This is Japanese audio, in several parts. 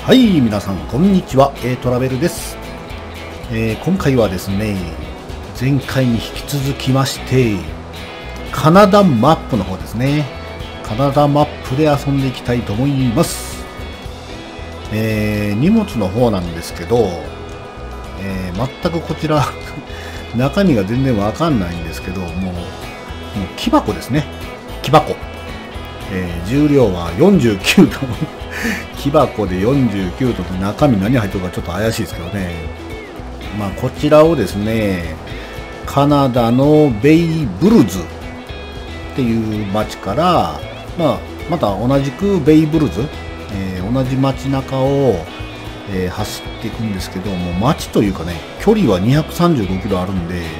はい、皆さんこんにちは、トラベルです。今回はですね、前回に引き続きまして、カナダマップの方ですね。カナダマップで遊んでいきたいと思います。荷物の方なんですけど、全くこちら中身が全然わかんないんですけど、もう木箱ですね。木箱。重量は49トン木箱で49トンと中身何入ってるかちょっと怪しいですけどね。まあこちらをですね、カナダのベイブルズっていう町から、また同じくベイブルズ、同じ街中を、走っていくんですけども、街というかね、距離は235キロあるんで、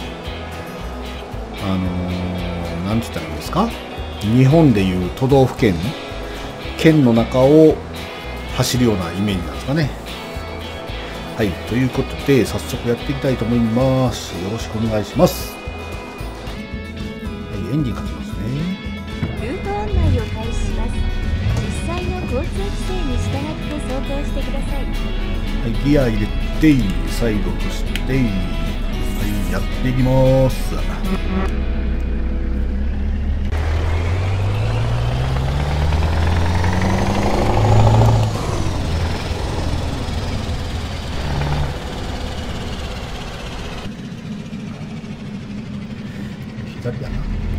なんて言ったらいいんですか、日本でいう都道府県の中を走るようなイメージなんですかね。はい、ということで早速やっていきたいと思います。よろしくお願いします。はい、エンジンかけますね。 ルート案内を開始します。実際の交通規制に従って走行してください。 はい、ギア入れてサイドとして、はい、やっていきます。左だな。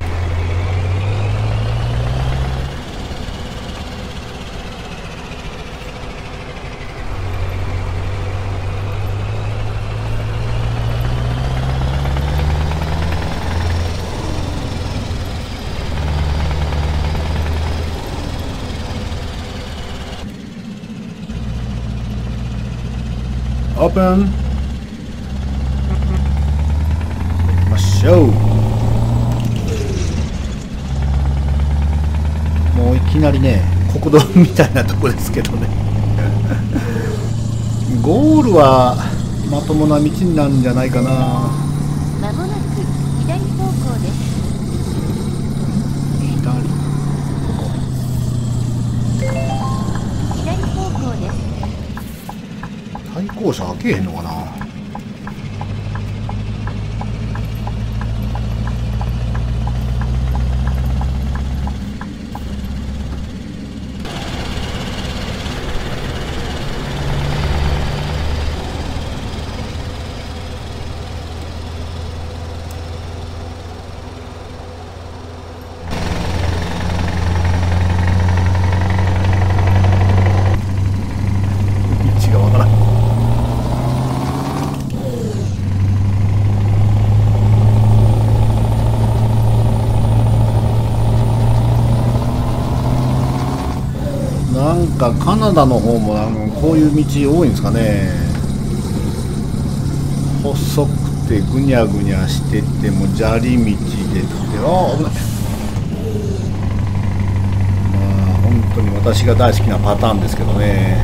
オープン。行きましょう。もういきなりね、国道みたいなとこですけどねゴールはまともな道なんじゃないかな。 まもなく左方向です。左方向です。 対向車開けへんのかな。道がわからん。なんかカナダの方もこういう道多いんですかね。細くてぐにゃぐにゃしてても砂利道でって、危ない。本当に私が大好きなパターンですけどね。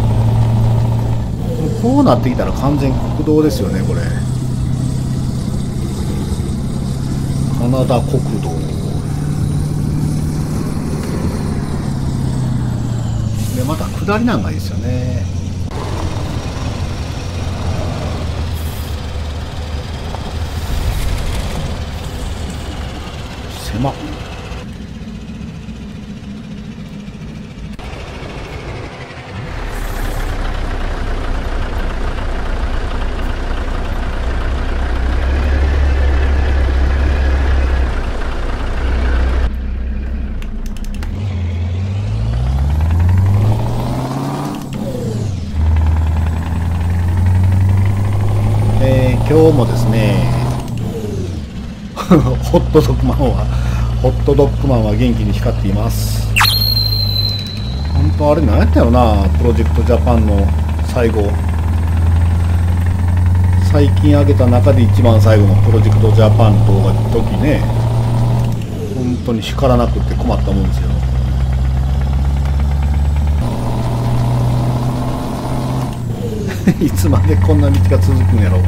こうなってきたら完全国道ですよね、これ。カナダ国道で、また下りなんがいいですよね。狭っ。今日もですねホットドッグマンは元気に光っています。本当あれ何やったよな、プロジェクトジャパンの最近上げた中で一番最後のプロジェクトジャパンの時ね、本当に光らなくって困ったもんですよ。いつまでこんな道が続くんやろ。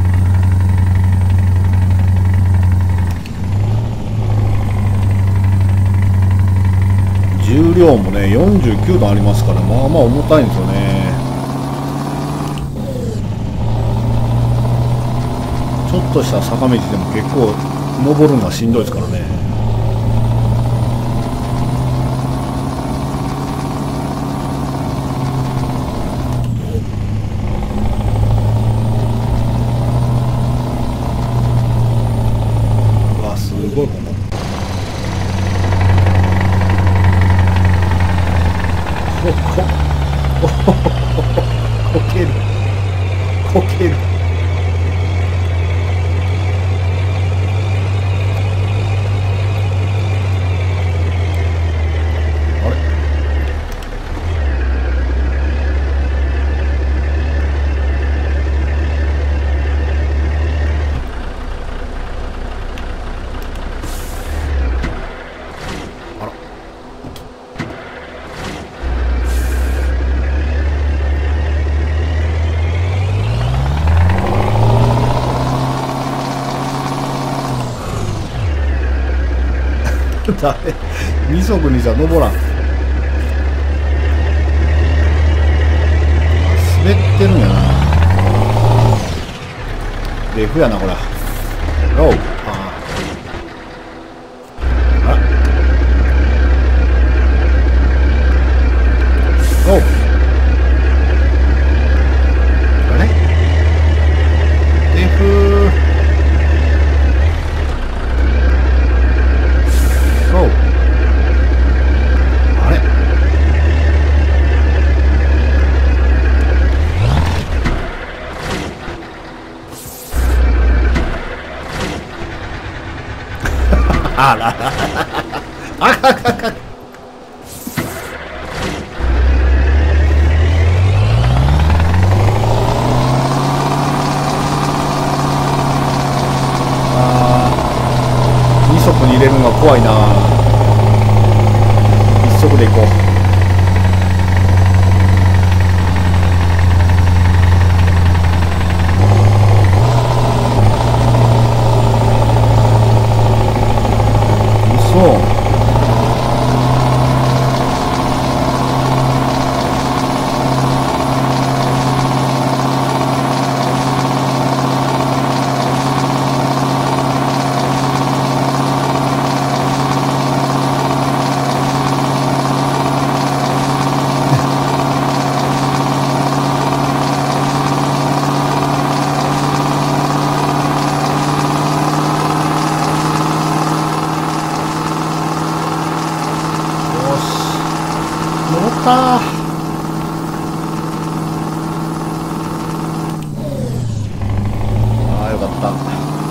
重量もね49トンありますから、まあまあ重たいんですよね。 とした坂道でも結構登るのがしんどいですからね。うわすごいここ。こけるこける。あれあらダメ、二足にじゃ登らん。滑ってるんやな。レフやなこれ。おう、あらおう、あれレフおう、あれあららあかかか。二足に入れるのが怖いな。一足で行こう。そう登ったー。ああよかった。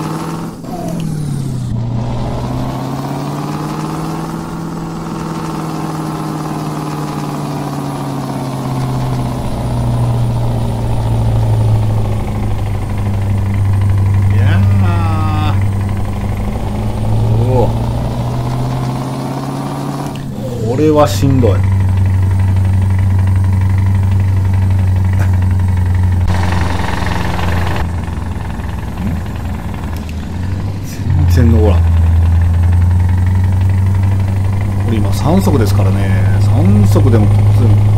いやー、おお、これはしんどい。全然登らん。これ今3速ですからね。3速でもきつい。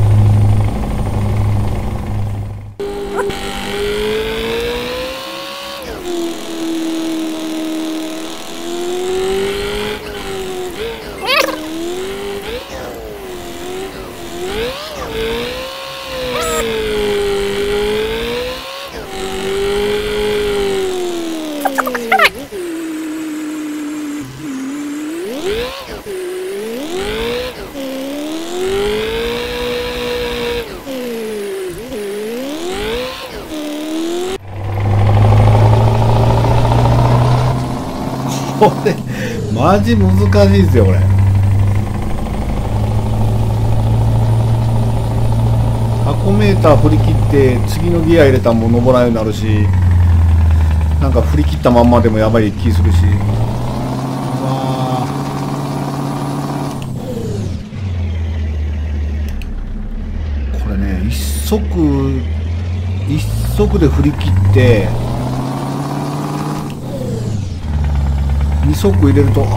これマジ難しいですよこれ。タコメーター振り切って次のギア入れたらもう登らんようになるし、なんか振り切ったまんまでもやばい気するし。うわこれね、一足で振り切って2足入れると、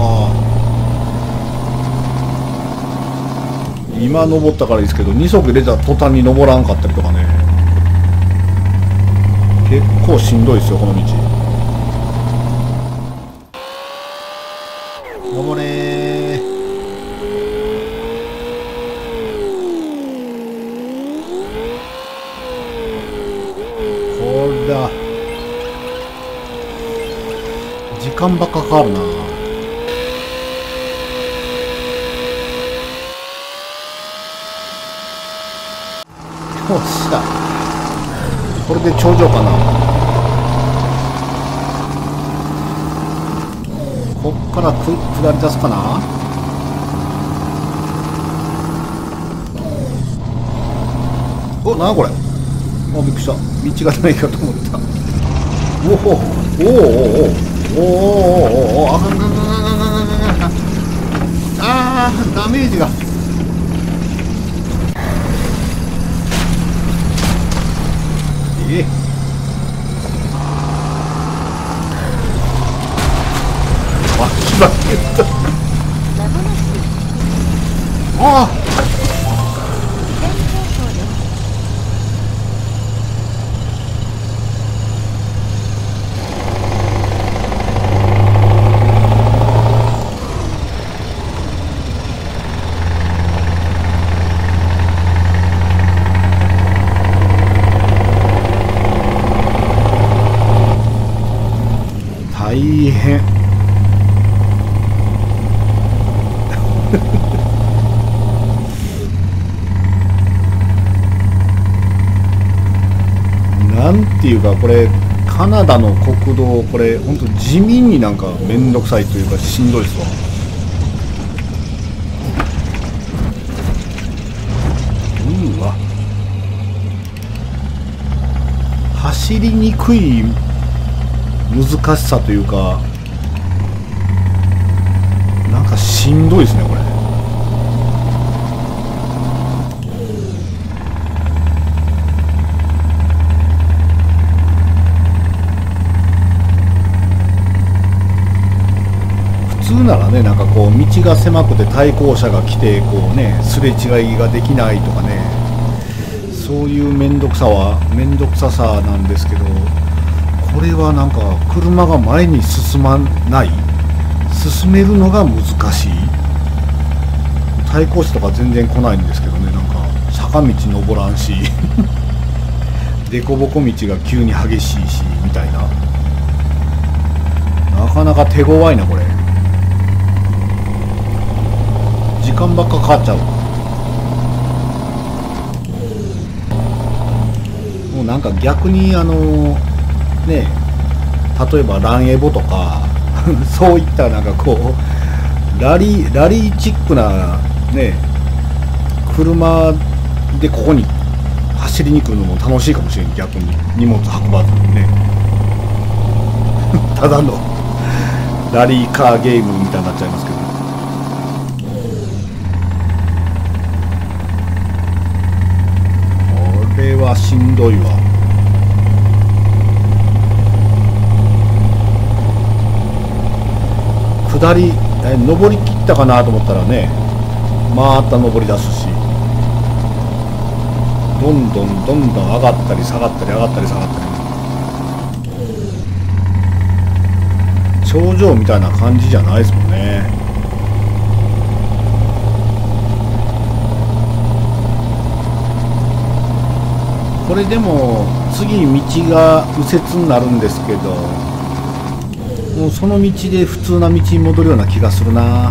今登ったからいいですけど2足入れたら途端に登らんかったりとかね、結構しんどいですよこの道。 ら時間ばっかかかるな。よっしゃ、これで頂上かな。こっから下り出すかな。お、なにこれ。あ、びっくりした。道がないかと思った。おおおおおおおおお、あかんかんかんかんかんかんかん。あー、ダメージが。わきばけた。ああ、大変。なんていうか、これカナダの国道、これほんと地味になんかめんどくさいというかしんどいですわ。うわ、走りにくい難しさというか、なんかしんどいですねこれ。普通ならね、なんかこう道が狭くて対向車が来てこうね、すれ違いができないとかね、そういう面倒くささなんですけど、これはなんか車が前に進まない、進めるのが難しい。対向車とか全然来ないんですけどね、なんか坂道登らんし凸凹道が急に激しいしみたいな、なかなか手強いなこれ。時間ばっかかかっちゃう。もうなんか逆にね、例えばランエボとかそういったなんかこうラリーチックなね、車でここに走りに来るのも楽しいかもしれん。逆に荷物運ばずにねただのラリーカーゲームみたいになっちゃいますけど、これはしんどいわ。下り登りきったかなと思ったらね、また登り出すし、どんどん上がったり下がったり上がったり下がったり、頂上みたいな感じじゃないですもんね。これでも次道が右折になるんですけど、もうその道で普通な道に戻るような気がするな。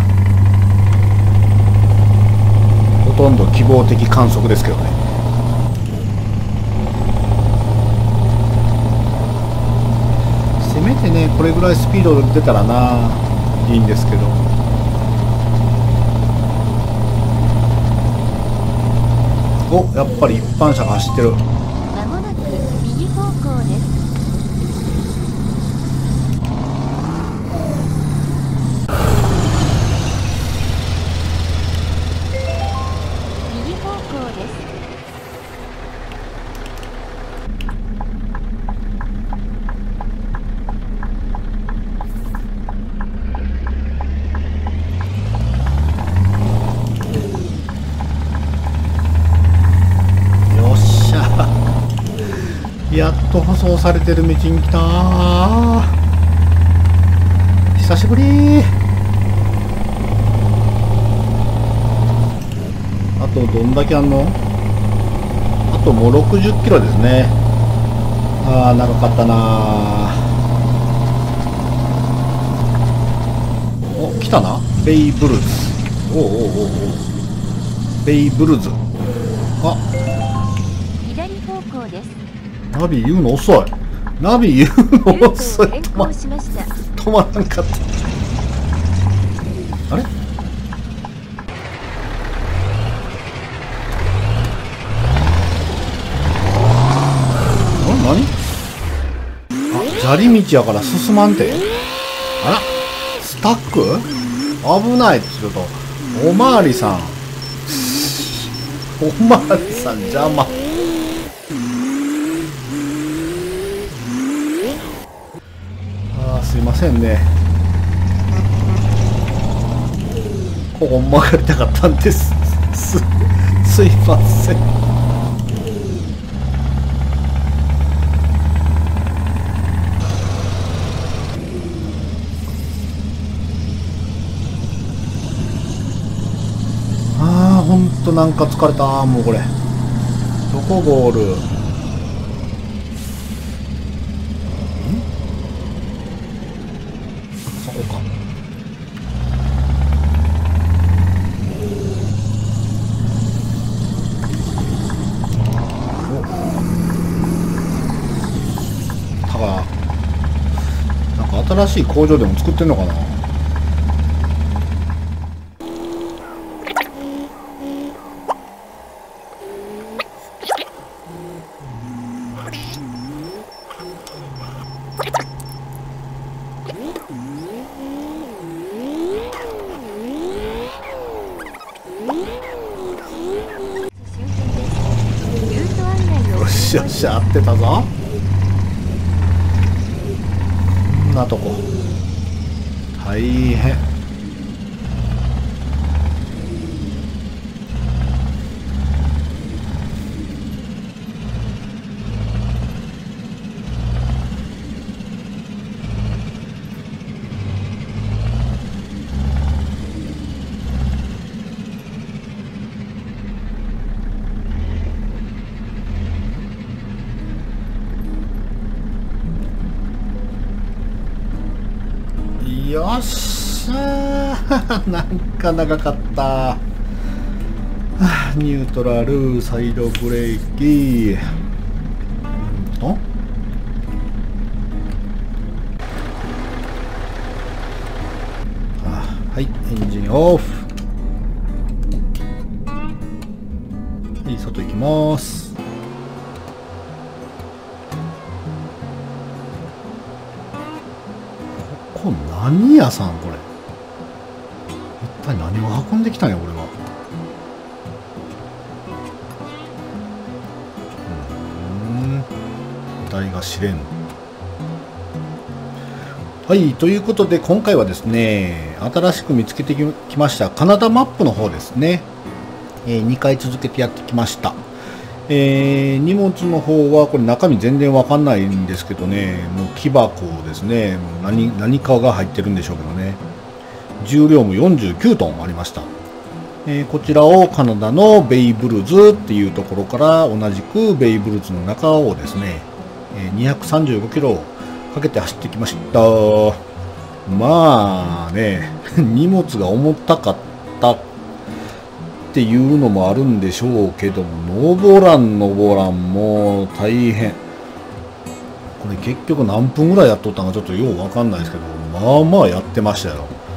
ほとんど希望的観測ですけどね。せめてねこれぐらいスピード出たらないいんですけど。お、やっぱり一般車が走ってる。 まもなく右方向です。右方向です。 よっしゃ、やっと舗装されてる道に来たー。久しぶり。あとどんだけあんの？あともう60キロですね。 ああ、長かったな。お、来たな。ベイブルーズ。おうおうおうおう。ベイブルーズ。あ、 左方向です。 ナビ言うの遅い。ナビ言うのルー遅い。 トを変更しました。 止まらんかった。あれ？何？あ、砂利道やから進まんて。あら、スタック？危ない。ちょっとおまわりさん、おまわりさん邪魔。あー、すいませんね。ここ曲がりたかったんです。すいません。ほんとなんか疲れた。もうこれどこゴール？そこか。だからなんか新しい工場でも作ってんのかな。よしよし、合ってたぞ。こんなとこ大変。よっしゃーなんか長かった。ニュートラル、サイドブレーキ。はい、エンジンオフ。はい、外行きます。ここ何屋さんこれ。一体何を運んできたんや俺は。誰が知れん。はい、ということで今回はですね、新しく見つけてきましたカナダマップの方ですね、2回続けてやってきました。荷物の方はこれ中身全然わかんないんですけどね、もう木箱ですね、もう何かが入ってるんでしょうけどね、重量も49トンありました。こちらをカナダのベイブルーズっていうところから同じくベイブルーズの中をですね、235キロかけて走ってきました。まあね、荷物が重たかったっていうのもあるんでしょうけども、登らんもう大変。これ結局何分ぐらいやっとったのかちょっとようわかんないですけど、まあまあやってましたよ。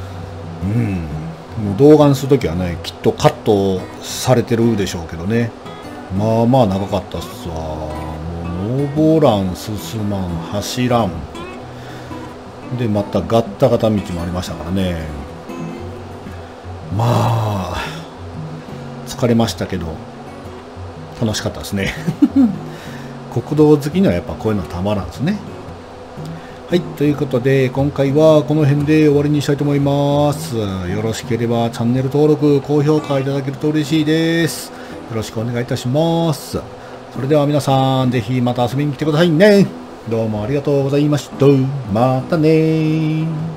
もう動画にするときはね、きっとカットされてるでしょうけどね。まあまあ長かったっすわ。もう登らん、進まん、走らん。で、またガッタガタ道もありましたからね。まあ、疲れましたけど、楽しかったですね。国道好きにはやっぱこういうのたまらんですね。はい、ということで今回はこの辺で終わりにしたいと思います。よろしければチャンネル登録、高評価いただけると嬉しいです。よろしくお願いいたします。それでは皆さん、ぜひまた遊びに来てくださいね。どうもありがとうございました。またねー。